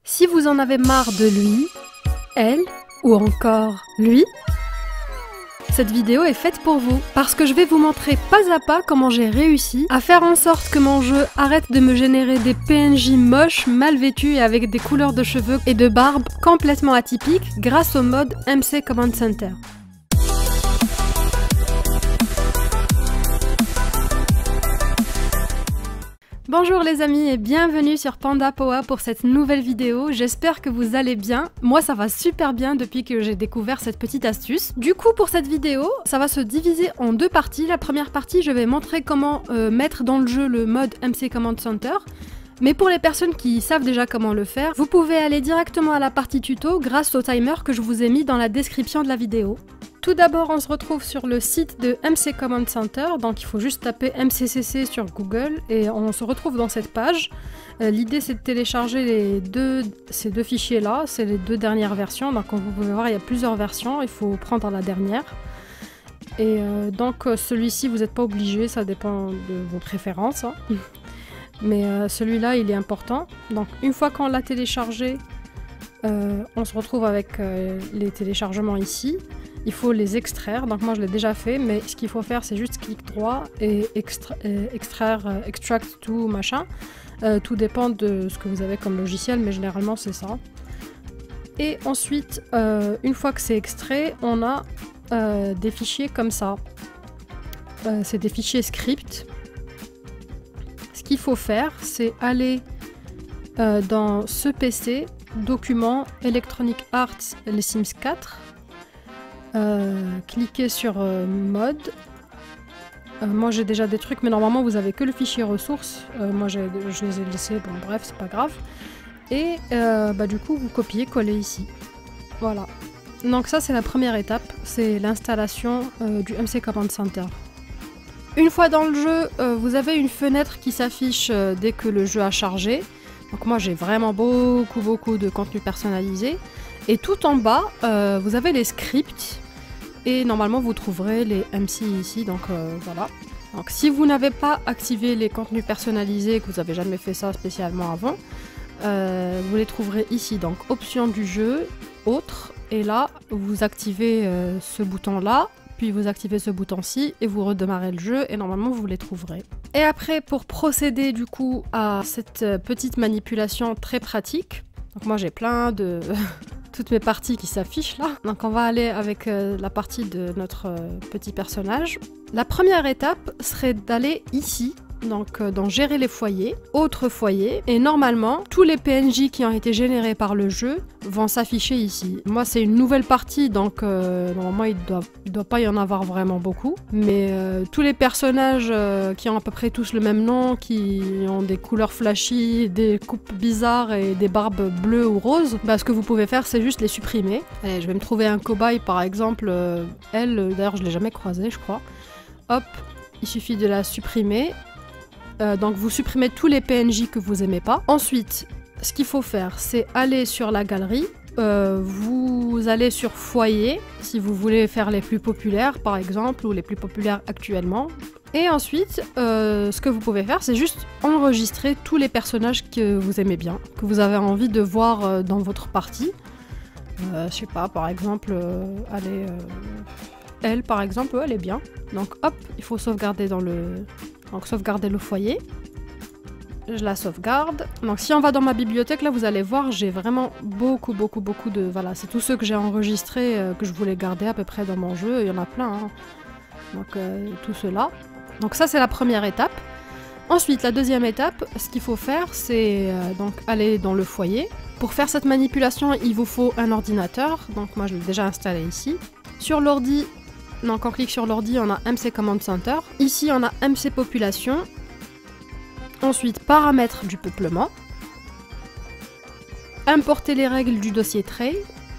Si vous en avez marre de lui, elle ou encore lui, cette vidéo est faite pour vous, parce que je vais vous montrer pas à pas comment j'ai réussi à faire en sorte que mon jeu arrête de me générer des PNJ moches, mal vêtus et avec des couleurs de cheveux et de barbe complètement atypiques grâce au mode MC Command Center. Bonjour les amis et bienvenue sur Panda Poa pour cette nouvelle vidéo, j'espère que vous allez bien. Moi ça va super bien depuis que j'ai découvert cette petite astuce. Du coup pour cette vidéo, ça va se diviser en deux parties. La première partie, je vais montrer comment mettre dans le jeu le mode MC Command Center. Mais pour les personnes qui savent déjà comment le faire, vous pouvez aller directement à la partie tuto grâce au timer que je vous ai mis dans la description de la vidéo. Tout d'abord, on se retrouve sur le site de MC Command Center, donc il faut juste taper MCCC sur Google et on se retrouve dans cette page. L'idée c'est de télécharger ces deux fichiers là, c'est les deux dernières versions, donc comme vous pouvez voir il y a plusieurs versions, il faut prendre la dernière. Et donc celui-ci vous n'êtes pas obligé, ça dépend de vos préférences. Hein. Mais celui-là il est important, donc une fois qu'on l'a téléchargé, on se retrouve avec les téléchargements ici. Il faut les extraire, donc moi je l'ai déjà fait, mais ce qu'il faut faire c'est juste clic droit et extraire, extract to machin. Tout dépend de ce que vous avez comme logiciel, mais généralement c'est ça. Et ensuite, une fois que c'est extrait, on a des fichiers comme ça. C'est des fichiers script. Ce qu'il faut faire, c'est aller dans ce PC, document, Electronic Arts, les Sims 4. Cliquez sur mode. Moi j'ai déjà des trucs, mais normalement vous avez que le fichier ressources. Moi je les ai laissés, bon bref, c'est pas grave. Et du coup vous copiez, collez ici. Voilà. Donc ça c'est la première étape, c'est l'installation du MC Command Center. Une fois dans le jeu, vous avez une fenêtre qui s'affiche dès que le jeu a chargé. Donc moi j'ai vraiment beaucoup de contenu personnalisé. Et tout en bas, vous avez les scripts. Et normalement vous trouverez les MC ici, donc voilà. Donc si vous n'avez pas activé les contenus personnalisés, que vous n'avez jamais fait ça spécialement avant, vous les trouverez ici, donc options du jeu, autres, et là vous activez ce bouton là, puis vous activez ce bouton-ci et vous redémarrez le jeu et normalement vous les trouverez. Et après pour procéder du coup à cette petite manipulation très pratique, donc moi j'ai plein de... toutes mes parties qui s'affichent là. Donc on va aller avec la partie de notre petit personnage. La première étape serait d'aller ici, donc dans gérer les foyers, autres foyers, et normalement tous les PNJ qui ont été générés par le jeu vont s'afficher ici. Moi c'est une nouvelle partie, donc normalement il doit pas y en avoir vraiment beaucoup, mais tous les personnages qui ont à peu près tous le même nom, qui ont des couleurs flashy, des coupes bizarres et des barbes bleues ou roses, ce que vous pouvez faire c'est juste les supprimer. Allez, je vais me trouver un cobaye par exemple, elle, d'ailleurs je l'ai jamais croisée je crois. Hop, il suffit de la supprimer. Donc vous supprimez tous les PNJ que vous aimez pas. Ensuite, ce qu'il faut faire, c'est aller sur la galerie. Vous allez sur foyer, si vous voulez faire les plus populaires par exemple, ou les plus populaires actuellement. Et ensuite, ce que vous pouvez faire, c'est juste enregistrer tous les personnages que vous aimez bien, que vous avez envie de voir dans votre partie. Je sais pas, par exemple, allez... elle par exemple, elle est bien. Donc hop, il faut sauvegarder dans le... Donc sauvegarder le foyer. Je la sauvegarde. Donc si on va dans ma bibliothèque, là vous allez voir, j'ai vraiment beaucoup de... Voilà, c'est tous ceux que j'ai enregistrés, que je voulais garder à peu près dans mon jeu. Il y en a plein, hein. Donc tout cela. Donc ça c'est la première étape. Ensuite, la deuxième étape, ce qu'il faut faire, c'est donc aller dans le foyer. Pour faire cette manipulation, il vous faut un ordinateur. Donc moi je l'ai déjà installé ici. Sur l'ordi... Donc on clique sur l'ordi, on a MC Command Center. Ici on a MC Population. Ensuite paramètres du peuplement. Importer les règles du dossier trait.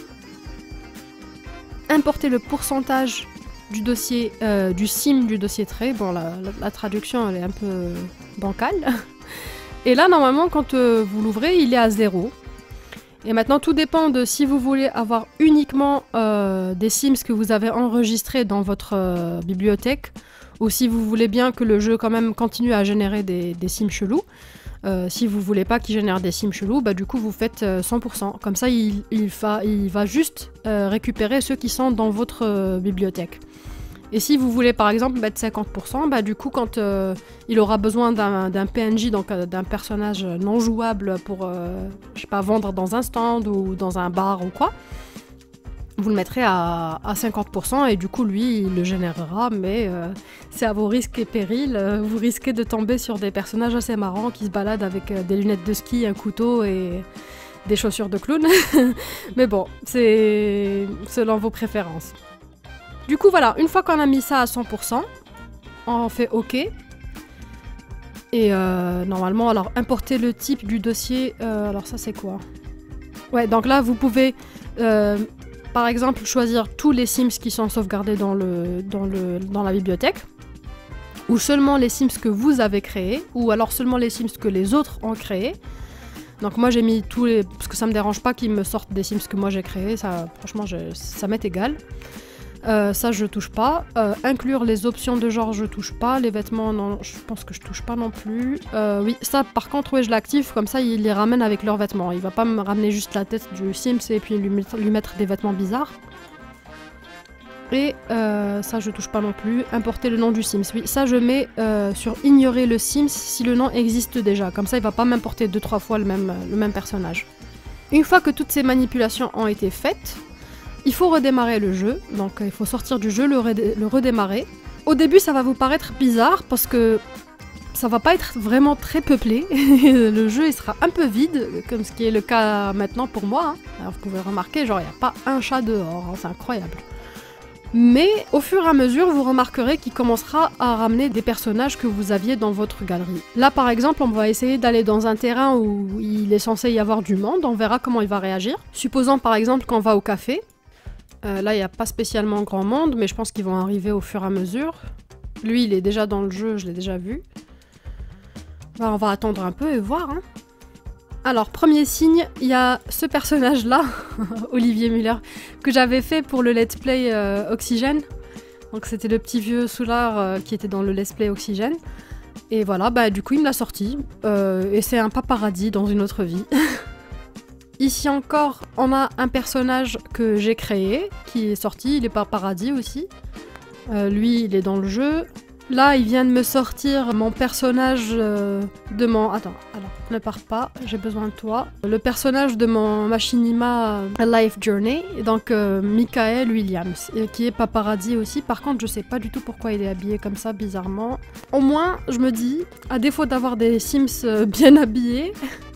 Importer le pourcentage du dossier du sim du dossier trait. Bon la traduction elle est un peu bancale. Et là normalement quand vous l'ouvrez il est à 0. Et maintenant tout dépend de si vous voulez avoir uniquement des Sims que vous avez enregistrés dans votre bibliothèque ou si vous voulez bien que le jeu quand même continue à générer des Sims chelous. Si vous voulez pas qu'il génère des sims chelous, bah du coup vous faites 100%. Comme ça il va juste récupérer ceux qui sont dans votre bibliothèque. Et si vous voulez par exemple mettre 50%, bah du coup quand il aura besoin d'un PNJ, donc d'un personnage non jouable pour, je sais pas, vendre dans un stand ou dans un bar ou quoi, vous le mettrez à 50% et du coup lui il le générera, mais c'est à vos risques et périls. Vous risquez de tomber sur des personnages assez marrants qui se baladent avec des lunettes de ski, un couteau et des chaussures de clown. Mais bon, c'est selon vos préférences. Du coup voilà, une fois qu'on a mis ça à 100%, on fait OK. Et normalement, alors importer le type du dossier, alors ça c'est quoi? Ouais, donc là vous pouvez par exemple choisir tous les sims qui sont sauvegardés dans la bibliothèque, ou seulement les sims que vous avez créés, ou alors seulement les sims que les autres ont créés. Donc moi j'ai mis tous les... parce que ça me dérange pas qu'ils me sortent des sims que moi j'ai créés, ça franchement ça m'est égal. Ça je touche pas. Inclure les options de genre je touche pas. Les vêtements non, je pense que je touche pas non plus. Oui, ça par contre ouais, je l'active, comme ça il les ramène avec leurs vêtements. Il va pas me ramener juste la tête du Sims et puis lui mettre des vêtements bizarres. Et ça je touche pas non plus. Importer le nom du Sims, oui, ça je mets sur ignorer le Sims si le nom existe déjà. Comme ça il va pas m'importer 2-3 fois le même personnage. Une fois que toutes ces manipulations ont été faites, il faut redémarrer le jeu, donc il faut sortir du jeu, le redémarrer. Au début ça va vous paraître bizarre parce que ça va pas être vraiment très peuplé, le jeu il sera un peu vide, comme ce qui est le cas maintenant pour moi. Hein. Alors vous pouvez remarquer, genre il n'y a pas un chat dehors, hein, c'est incroyable. Mais au fur et à mesure, vous remarquerez qu'il commencera à ramener des personnages que vous aviez dans votre galerie. Là par exemple, on va essayer d'aller dans un terrain où il est censé y avoir du monde, on verra comment il va réagir. Supposons par exemple qu'on va au café. Là, il n'y a pas spécialement grand monde, mais je pense qu'ils vont arriver au fur et à mesure. Lui, il est déjà dans le jeu, je l'ai déjà vu. Alors, on va attendre un peu et voir. Hein. Alors, premier signe, il y a ce personnage-là, Olivier Muller, que j'avais fait pour le let's play Oxygène. Donc, c'était le petit vieux soulard qui était dans le let's play Oxygène. Et voilà, bah du coup, il me l'a sorti. Et c'est un paparazzi dans une autre vie. Ici encore, on a un personnage que j'ai créé, qui est sorti, il est pas paradis aussi. Lui, il est dans le jeu. Là, il vient de me sortir mon personnage de mon... Attends, alors, ne pars pas, j'ai besoin de toi. Le personnage de mon machinima A Life Journey, donc Michael Williams, qui est paparazzi aussi. Par contre, je sais pas du tout pourquoi il est habillé comme ça, bizarrement. Au moins, je me dis, à défaut d'avoir des Sims bien habillés...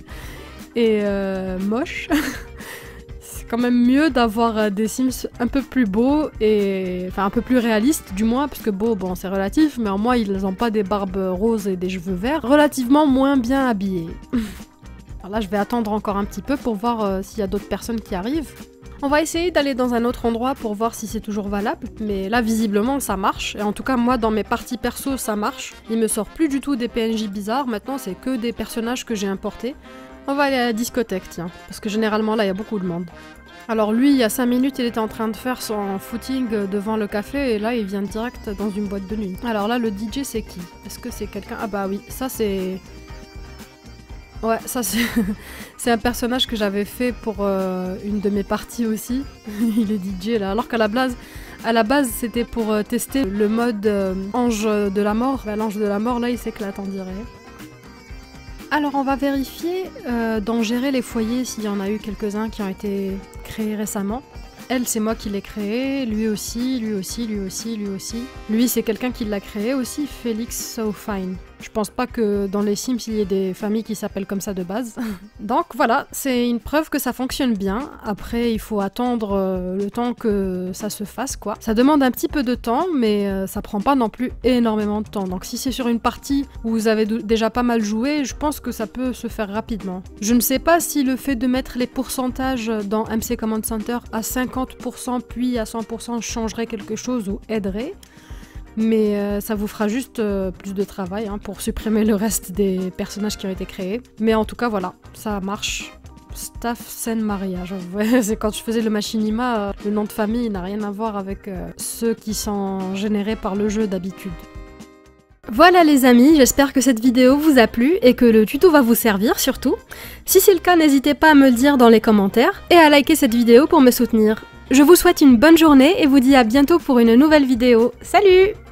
et moche. C'est quand même mieux d'avoir des Sims un peu plus beaux et enfin un peu plus réalistes du moins, parce que beau bon c'est relatif, mais en moi ils n'ont pas des barbes roses et des cheveux verts, relativement moins bien habillés. Alors là je vais attendre encore un petit peu pour voir s'il y a d'autres personnes qui arrivent. On va essayer d'aller dans un autre endroit pour voir si c'est toujours valable, mais là visiblement ça marche, et en tout cas moi dans mes parties perso ça marche. Il me sort plus du tout des PNJ bizarres, maintenant c'est que des personnages que j'ai importés. On va aller à la discothèque, tiens, parce que généralement là il y a beaucoup de monde. Alors lui, il y a 5 minutes, il était en train de faire son footing devant le café, et là il vient direct dans une boîte de nuit. Alors là, le DJ c'est qui? Est-ce que c'est quelqu'un? Ah bah oui, ça c'est... Ouais, ça c'est... c'est un personnage que j'avais fait pour une de mes parties aussi. Il est DJ là, alors qu'à la base c'était pour tester le mode ange de la mort. Bah, l'ange de la mort là il s'éclate on dirait. Alors on va vérifier dans gérer les foyers s'il y en a eu quelques-uns qui ont été créés récemment. Elle, c'est moi qui l'ai créé, lui aussi, lui aussi, lui aussi, lui aussi. Lui, c'est quelqu'un qui l'a créé aussi, Félix So Fine. Je pense pas que dans les Sims, il y ait des familles qui s'appellent comme ça de base. Donc voilà, c'est une preuve que ça fonctionne bien. Après, il faut attendre le temps que ça se fasse, quoi. Ça demande un petit peu de temps, mais ça prend pas non plus énormément de temps. Donc si c'est sur une partie où vous avez déjà pas mal joué, je pense que ça peut se faire rapidement. Je ne sais pas si le fait de mettre les pourcentages dans MC Command Center à 50% puis à 100% changerait quelque chose ou aiderait. Mais ça vous fera juste plus de travail hein, pour supprimer le reste des personnages qui ont été créés. Mais en tout cas, voilà, ça marche. Staff Sen Maria. C'est quand je faisais le machinima, le nom de famille n'a rien à voir avec ceux qui sont générés par le jeu d'habitude. Voilà les amis, j'espère que cette vidéo vous a plu et que le tuto va vous servir surtout. Si c'est le cas, n'hésitez pas à me le dire dans les commentaires et à liker cette vidéo pour me soutenir. Je vous souhaite une bonne journée et vous dis à bientôt pour une nouvelle vidéo. Salut!